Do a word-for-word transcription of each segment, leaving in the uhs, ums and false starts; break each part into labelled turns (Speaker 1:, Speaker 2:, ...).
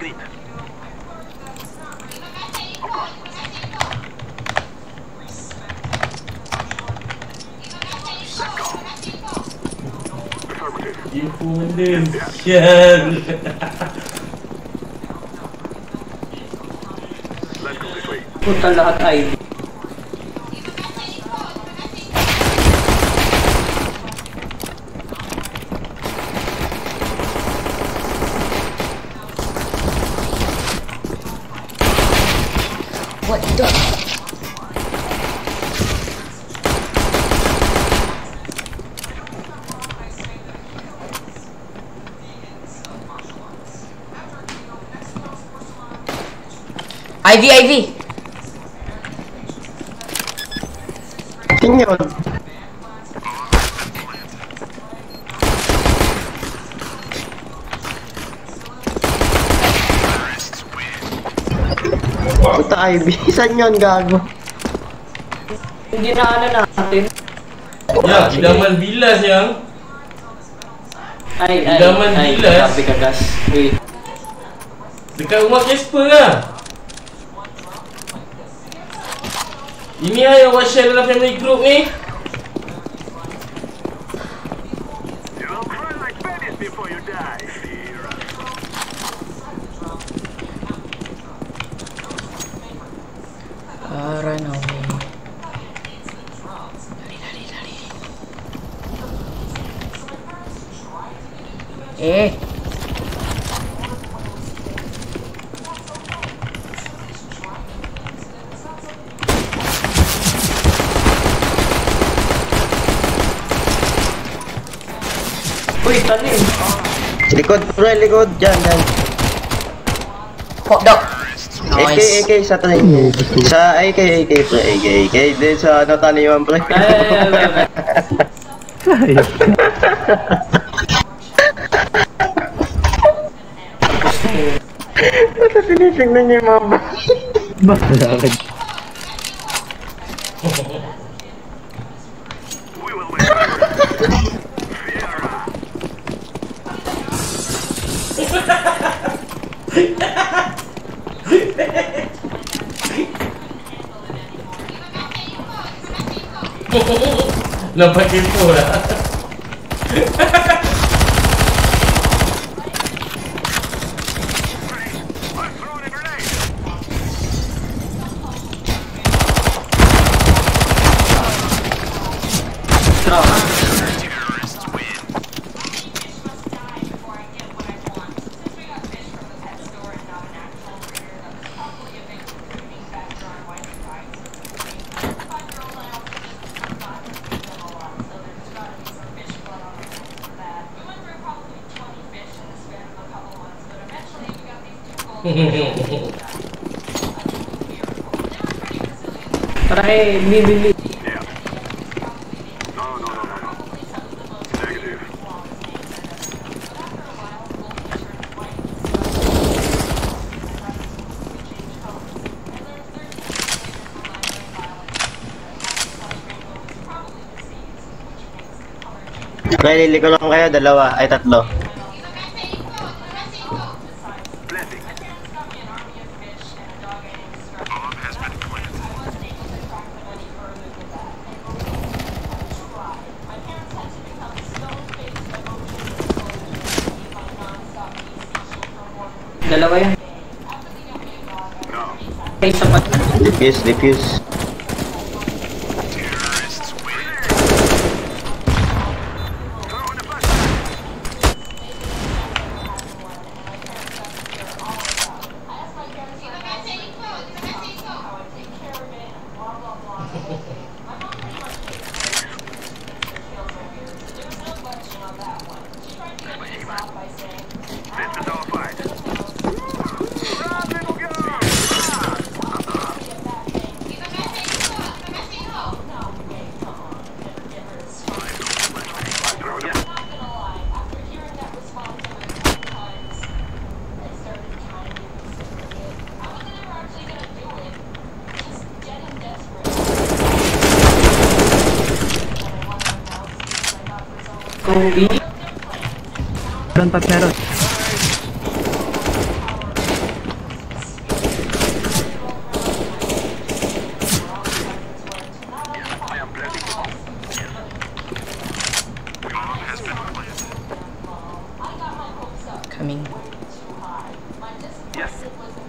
Speaker 1: Info benda sial.
Speaker 2: Putar lahat ay.
Speaker 3: What the? I V, I V!
Speaker 4: Sino yun? Puta I V, saan yun gago?
Speaker 2: Hindi na ano natin.
Speaker 1: Ya, idaman bilas yang.
Speaker 2: Ay, ay,
Speaker 1: Idaman
Speaker 2: ay,
Speaker 1: bilas.
Speaker 2: sabi ka gas. Uy.
Speaker 1: Dekat rumah Casper lah. Ini lah yang buat share dalam family group ni.
Speaker 3: Ah, run away. Lari, lari, lari. Eh.
Speaker 2: Uy, tanim.
Speaker 4: Likod, bro, likod. Diyan, diyan.
Speaker 3: Hot dog.
Speaker 4: A K, A
Speaker 3: Nice.
Speaker 4: K, sa tanim. Sa A K, A K, pre, A K, A K. Din sa ano taniman, pre.
Speaker 2: Ay, ay, ay, ay.
Speaker 4: Ito tinitignan niya yung mga
Speaker 5: Bakit?
Speaker 1: Nampak kepo lah.
Speaker 2: Try, bibili.
Speaker 4: Pre, lili ko lang kayo, dalawa, ay tatlo.
Speaker 2: Dalawa yan. Ay, sapat.
Speaker 4: Defuse, defuse.
Speaker 2: Kobe.
Speaker 5: Meron pag meron.
Speaker 3: coming.
Speaker 6: Yes.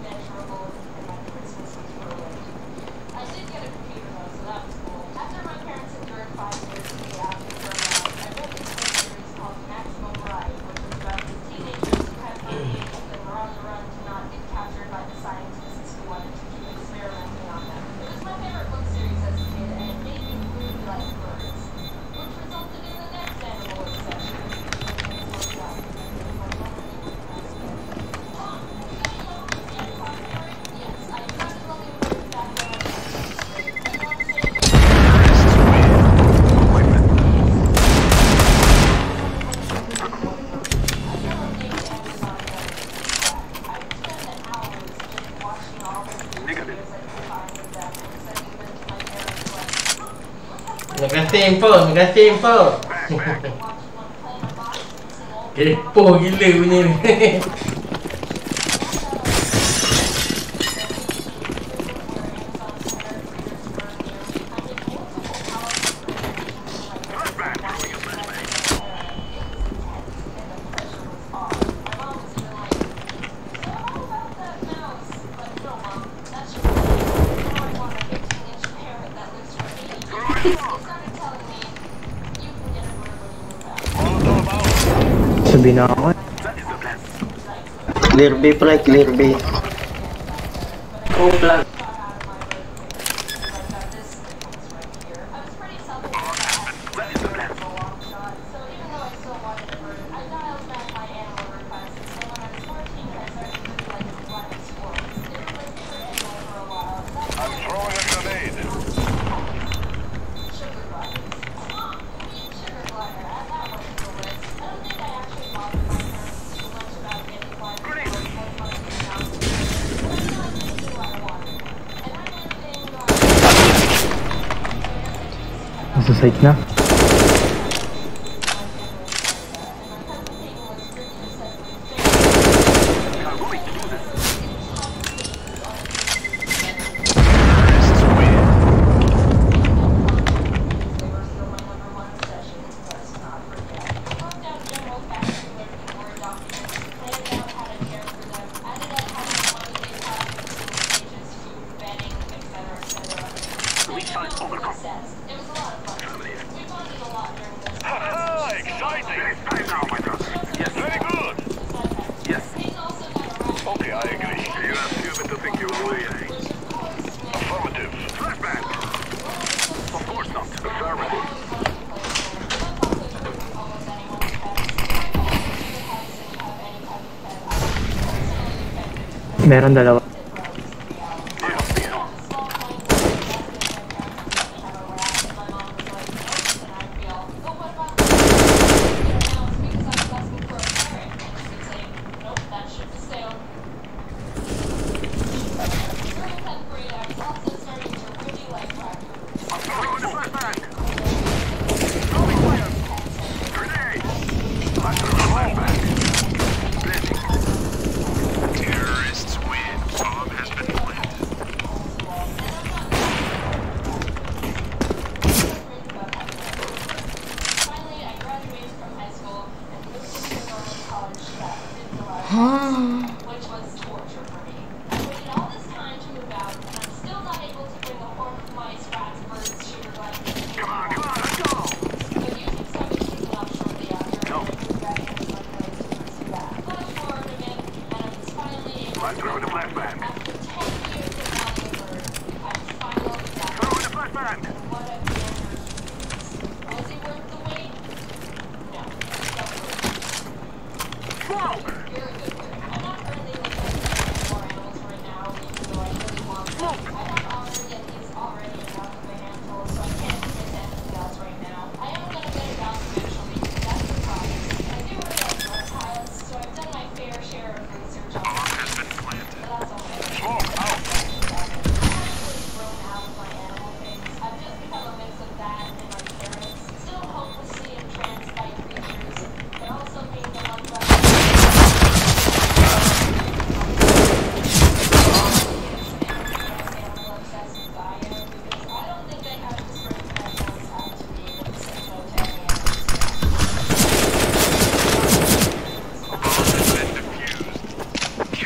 Speaker 1: Me kasih info, me kasih info. Kepo gila punya ni.
Speaker 5: Sabi na ako.
Speaker 4: Clear B, pre, clear B.
Speaker 2: Oh, plan.
Speaker 5: Nasa site na. Meron dalawa.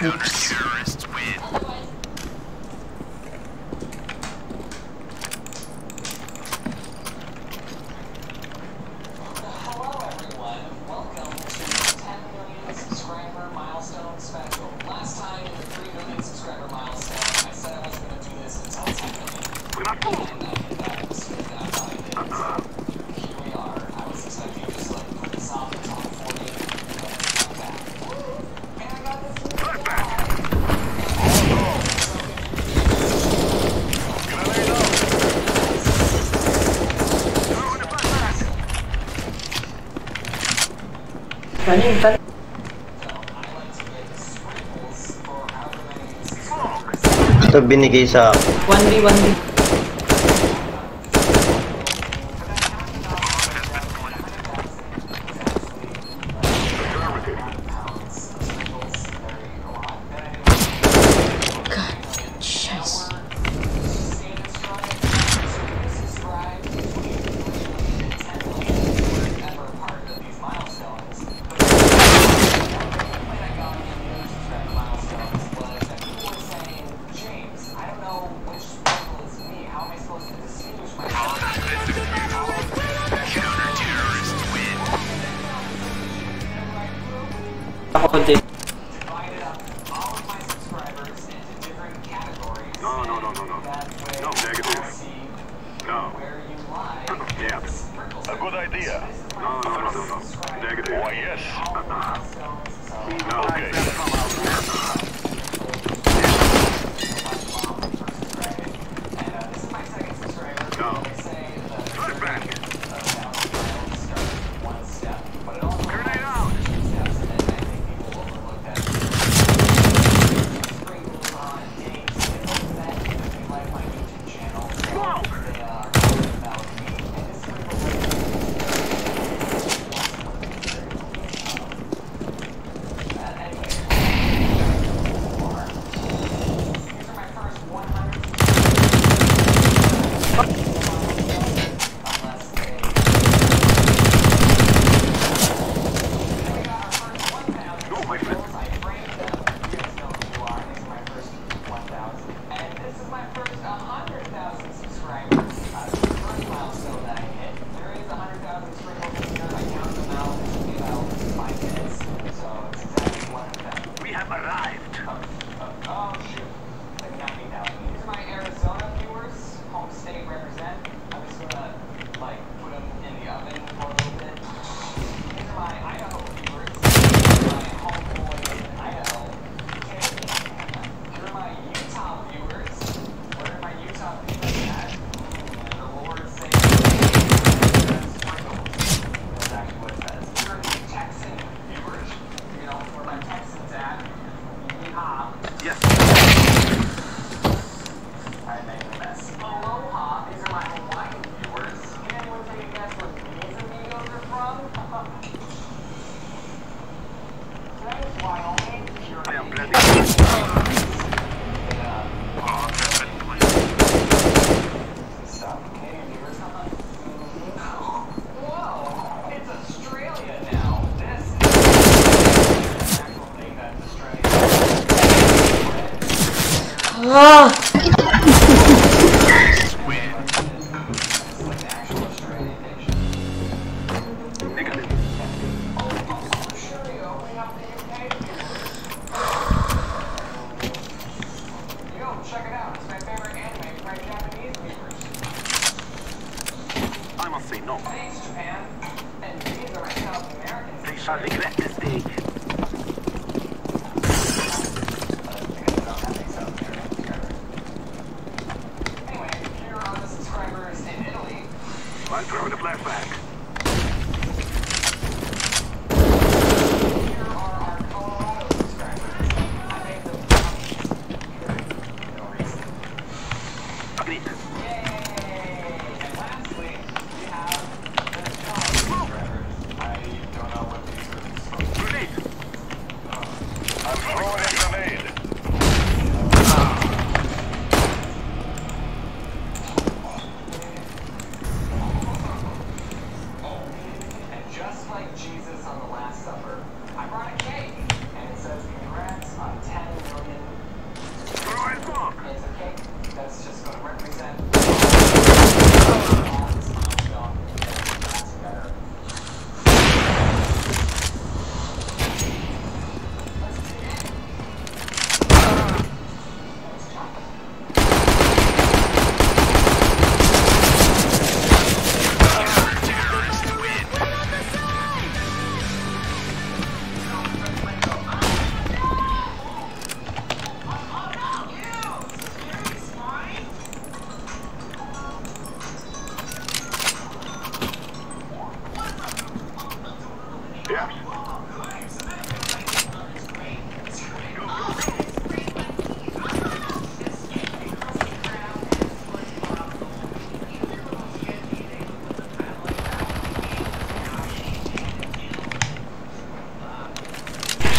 Speaker 3: Oops.
Speaker 2: Running, but
Speaker 4: Ito binigay sa
Speaker 2: one v one v.
Speaker 3: Scheiße.
Speaker 2: Ako din.
Speaker 6: No, no, no, no, no. No, negative. No. Yeah. A good idea. No, no, no, no, no. Negative. Why, yes. No. Okay. No. Flashback. Grenade out.
Speaker 3: Ah!
Speaker 6: I must say no. They shall regret this day. I'm throwing the flashback. Agreed. Grenade.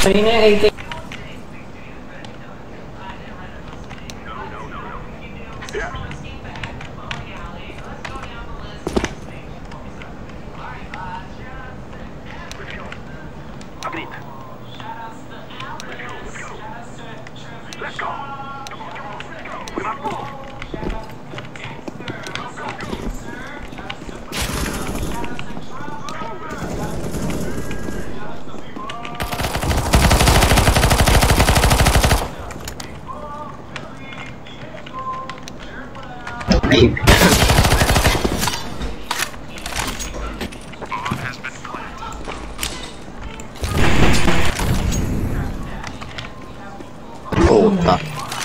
Speaker 2: Kanina yung A K.
Speaker 4: Oh, tak.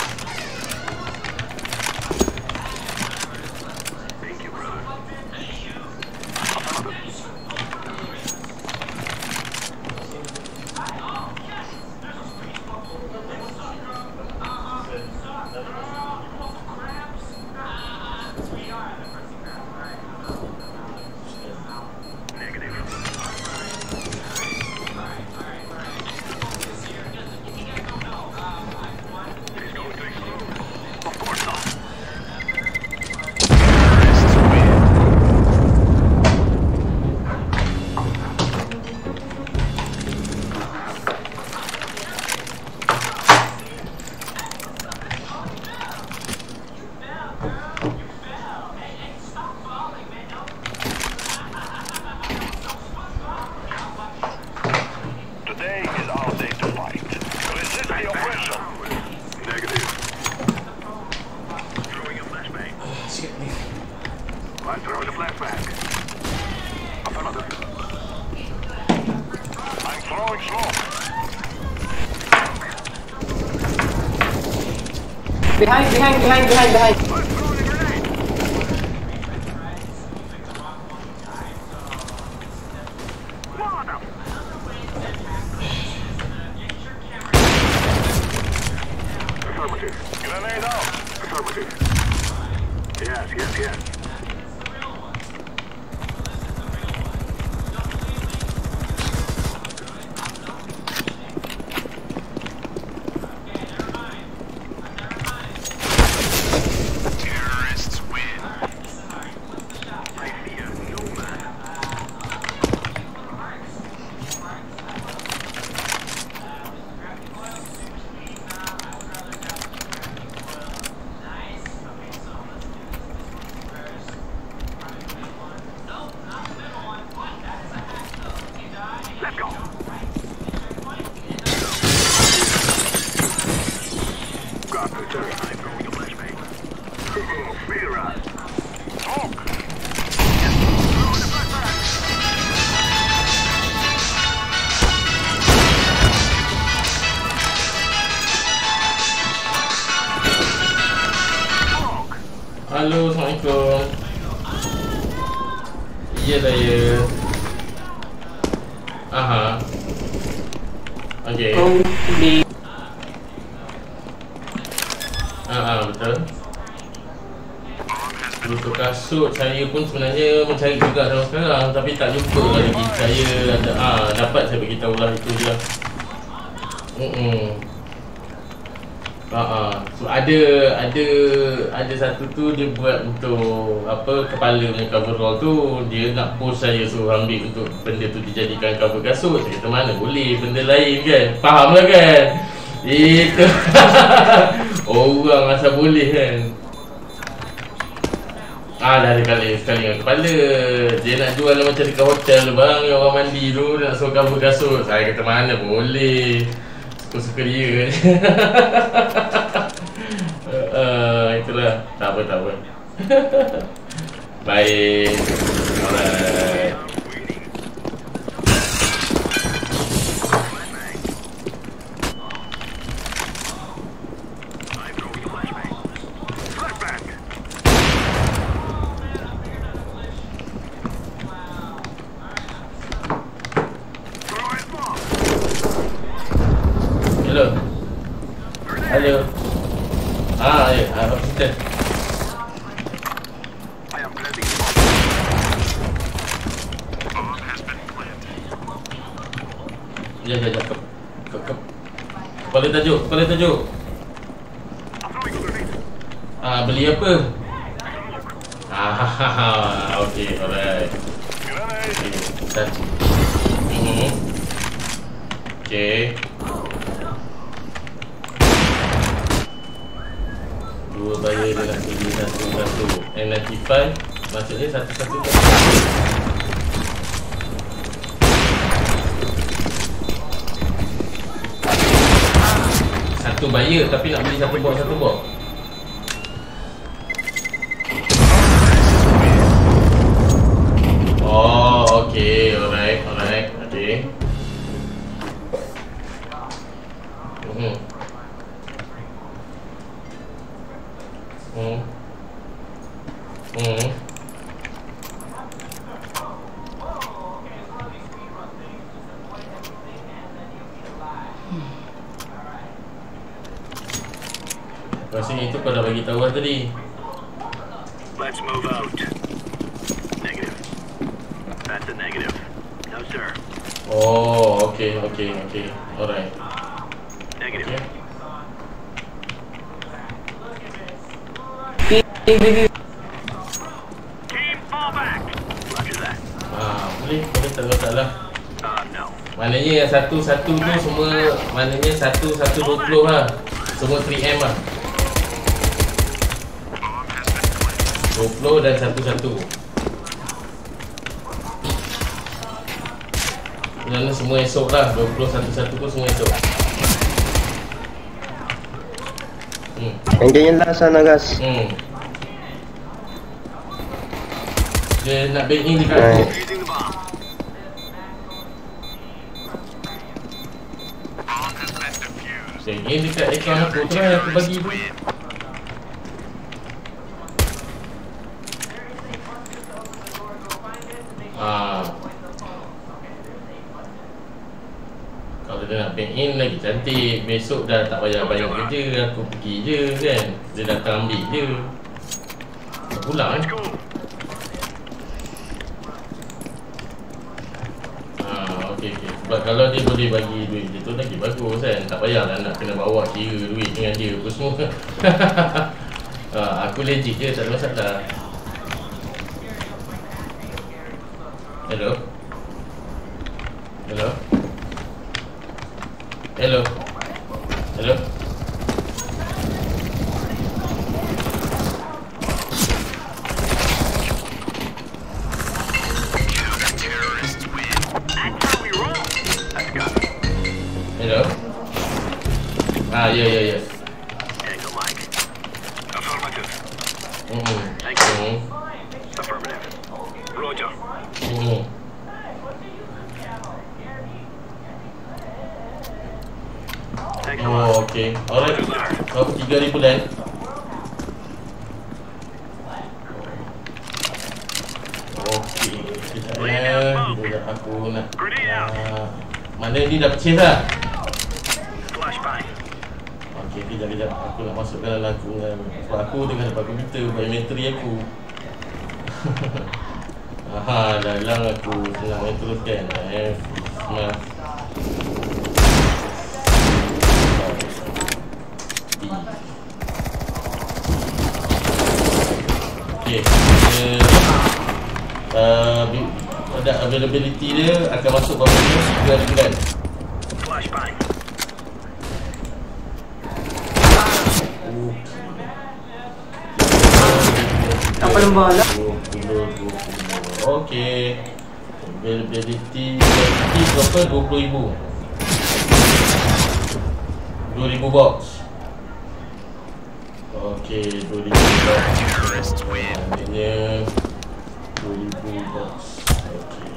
Speaker 6: Today is our day to fight. Resist the oppression. Negative. Throwing a flashbang. I'm throwing a flashbang. Affirmative. I'm throwing smoke.
Speaker 2: Behind, behind, behind, behind, behind.
Speaker 6: I'm throwing a grenade. Mother. Affirmative. Grenade out. Affirmative. Yes, yes, yes. Terrorists win. I fear no man. Let's go. Got the turret. I'm going to flashbang. Oh, fear us. Smoke. Yes. Throwing the flashbang. Smoke.
Speaker 1: Halo, Assalamualaikum. Ya saya. Aha. Okey.
Speaker 2: Kung di...
Speaker 1: Ah, ah, betul. Untuk kasut saya pun sebenarnya mencari juga dalam sekarang, tapi tak jumpa lagi. Saya ada ah dapat saya bagi tahu lah itu dia. Hmm. Ah, ah. So ada ada ada satu tu dia buat untuk apa kepala punya coverall tu, dia nak post saya suruh ambil untuk benda tu dijadikan cover kasut. Saya kata mana boleh, benda lain kan. Faham lah kan? Itu. Orang asal boleh kan. Ah, dah ada kali sekali dengan kepala. Dia nak jual lah macam dekat hotel tu bang, yang orang mandi tu nak suruh cover kasut. Saya kata mana boleh. Suka-suka dia. uh, itulah. Tak apa, tak apa. Baik. Alright. Hello. Hello. Ah, ya, ah, hospital.
Speaker 6: I am planting. Bomb has been planted.
Speaker 1: Ya, ya, ya. Ke- ke- Kepala tajuk, kepala tajuk. Ah, beli apa? Ah, okey, alright. Okey, satu. Hmm. Okey. Dua bayar dia nak beli satu-satu. N ninety-five maksudnya satu-satu. Satu bayar tapi nak beli satu box satu box. Oh, okey, alright, alright, okey. Hmm. Hmm. Hmm. Rasanya itu kau dah bagi tahu tadi.
Speaker 6: Let's move out. Negative. That's a negative. No, sir.
Speaker 1: Oh, okey, okey, okey. Alright.
Speaker 6: Negative.
Speaker 1: Okay.
Speaker 2: B, B, B.
Speaker 6: Team, fall back. Roger that.
Speaker 1: Ah, boleh, boleh, tak ada masalah.
Speaker 6: Uh, no.
Speaker 1: Maknanya yang satu-satu tu semua, maknanya satu-satu dua puluh lah. Semua three M lah. dua puluh dan satu-satu. Kerana semua esok lah. dua puluh satu-satu tu semua esok. Hmm.
Speaker 4: Yang lah sana guys.
Speaker 1: Hmm. Dia nak back in dekat aku.
Speaker 6: Using the bomb. Bomb has been defused.
Speaker 1: Back in dekat account aku tu lah yang aku bagi tu. Ah. Kalau dia nak back in lagi cantik. Besok dah tak payah banyak kerja. Aku pergi je kan. Dia datang ambil je. Dah pulang kan. Ah, okey okey. Sebab kalau dia boleh bagi duit dia tu lagi bagus kan. Tak payahlah nak kena bawa kira duit dengan dia apa semua. Ah, aku legit je, tak ada masalah. Hello. Hello. Hello. Hello. Hello. Ah, ya ya ya.
Speaker 6: Tango Mike. Affirmative.
Speaker 1: Hmm.
Speaker 6: Thank you.
Speaker 1: Hmm.
Speaker 6: Affirmative. Roger.
Speaker 1: Hmm.
Speaker 6: Thanks a lot.
Speaker 1: Oh, okey. Alright. Berapa tiga ribu dah? Okey. Sekejap ya. Bila aku nak. Uh, mana ni dah pecah dah?
Speaker 6: Flashbang.
Speaker 1: Okey, kejap kejap. Aku nak masukkan dalam aku dengan sebab aku dengan dapat komputer biometri aku. Aha, dah hilang aku. Senang main teruskan. Eh, smart. Okey, dia uh, ada availability dia akan masuk berapa jam? tiga bulan.
Speaker 6: Flashbang.
Speaker 2: Apa nombor lah?
Speaker 1: dua puluh, dua puluh. Okey. Availability availability berapa? dua puluh ribu. dua ribu box. Okey, dua ribu box. Maknanya dua ribu box. Okey.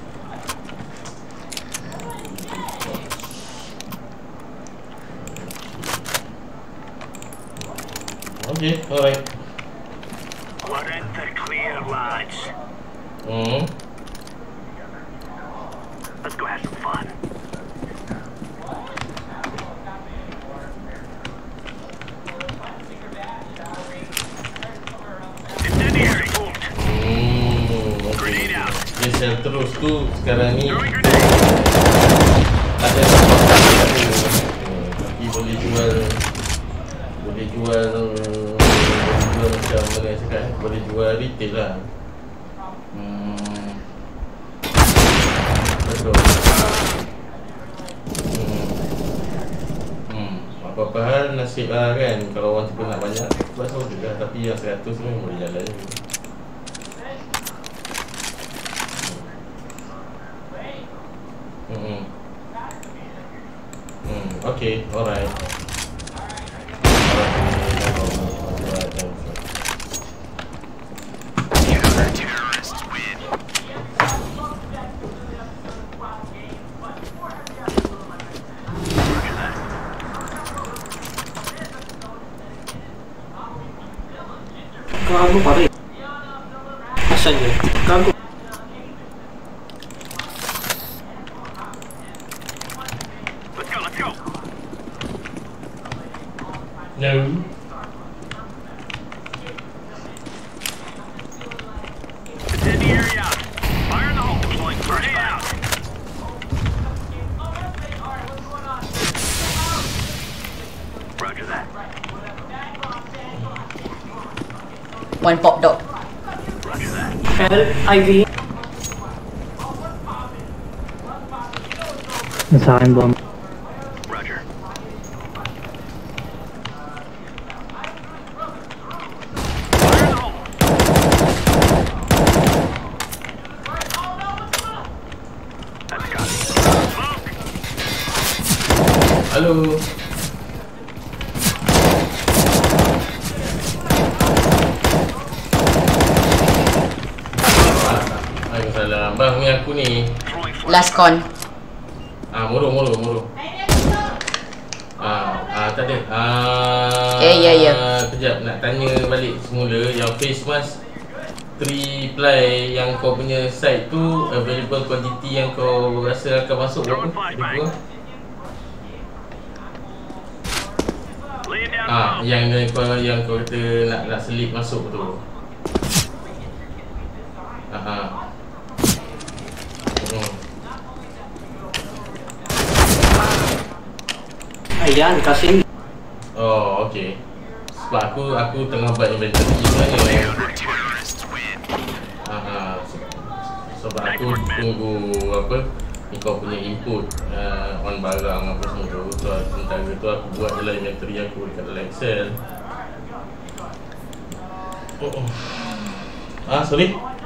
Speaker 1: Okey, alright.
Speaker 6: We're in the clear, lads.
Speaker 1: Hmm.
Speaker 6: Let's go have some fun. Incendiary. Moved.
Speaker 1: Hmm. Okey.
Speaker 6: Grenade out.
Speaker 1: Dia sel terus tu sekarang ni
Speaker 6: Throwing grenade.
Speaker 1: ada boleh jual retail lah. Hmm. Betul. Hmm. Hmm. Apa-apa hal nasib lah kan. Kalau orang tipu nak banyak buat sorry lah. Tapi yang seratus tu memang boleh jalan je. Hmm. Hmm. Okay, alright.
Speaker 2: Gago pare. Asan yun? Gago.
Speaker 6: Let's go, let's go.
Speaker 1: No.
Speaker 6: It's in the area. Fire in the hole. Deploying grenade out. Roger that.
Speaker 3: One pop dog.
Speaker 6: Roger that.
Speaker 2: Help, I V.
Speaker 5: Nasa akin bomb.
Speaker 6: Roger. Fire in the hole. That's got it. Smoke.
Speaker 1: Halo. Waalaikumsalam. Bang, ni aku ni.
Speaker 6: Throwing flash.
Speaker 3: Last con.
Speaker 1: Ah, muru, muru, muru. Ah, ah tak ada. Ah,
Speaker 3: Ya, ya, ya.
Speaker 1: Kejap nak tanya balik semula yang face mask three ply yang kau punya site tu available quantity yang kau rasa akan masuk berapa? Berapa?
Speaker 6: Laying down
Speaker 1: Ah,
Speaker 6: smoke.
Speaker 1: yang yang kau yang kau kata nak nak selip masuk tu. Ah. ah. Hmm.
Speaker 2: Ayan, kasi.
Speaker 1: Oh, okey. Sebab aku aku tengah buat inventory sebenarnya. Ah, sebab aku tunggu apa ni kau punya input uh, on barang apa semua tu. So sementara tu aku buat dalam inventory aku dekat dalam Excel. Oh, oh. Ah, sorry.